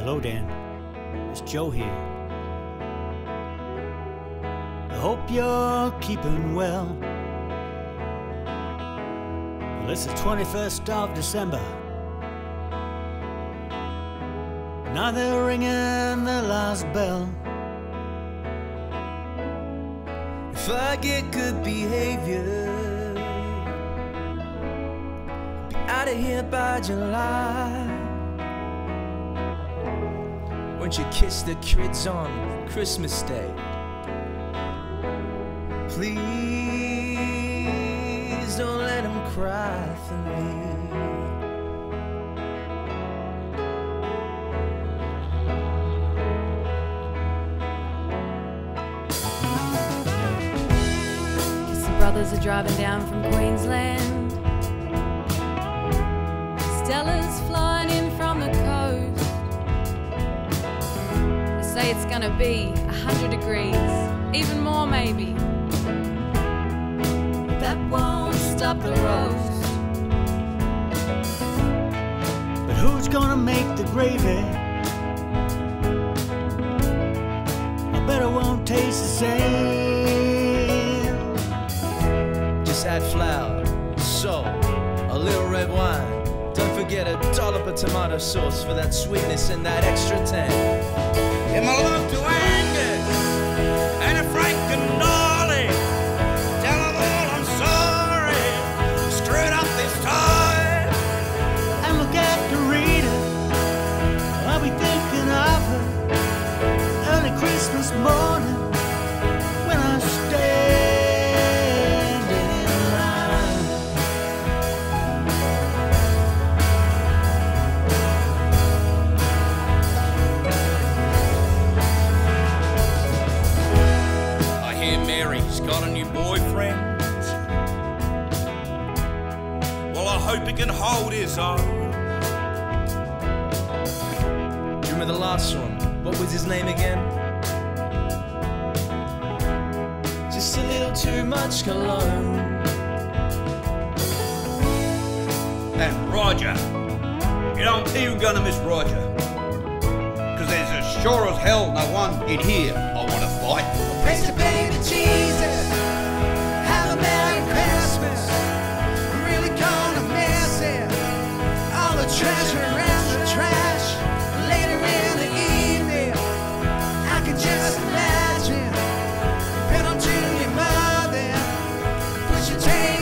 Hello Dan, it's Joe here. I hope you're keeping well. Well, it's the 21st of December. Now they're ringing the last bell. If I get good behavior, be out of here by July. Won't you kiss the kids on Christmas Day? Please don't let them cry for me. Brothers are driving down from Queensland. Stella's flying in from the coast. They say it's gonna be 100 degrees, even more maybe. But that won't stop the roast. But who's gonna make the gravy? I bet it won't taste the same. Add flour, salt, a little red wine. Don't forget a dollop of tomato sauce for that sweetness and that extra tang. And my love to Angus and a Frank and Dolly. Tell them all I'm sorry, screwed up this time. And look after Rita, I'll be thinking of her early Christmas morning when I stay. Got a new boyfriend. Well, I hope he can hold his own. Do you remember the last one? What was his name again? Just a little too much cologne. And Roger. You don't think you're gonna miss Roger. Cause there's as sure as hell no one in here I wanna fight. Praise the baby Jesus, have a Merry Christmas. I'm really gonna miss it. All the treasure and the trash. Later in the evening, I can just imagine. Pin on to your mother, put your tail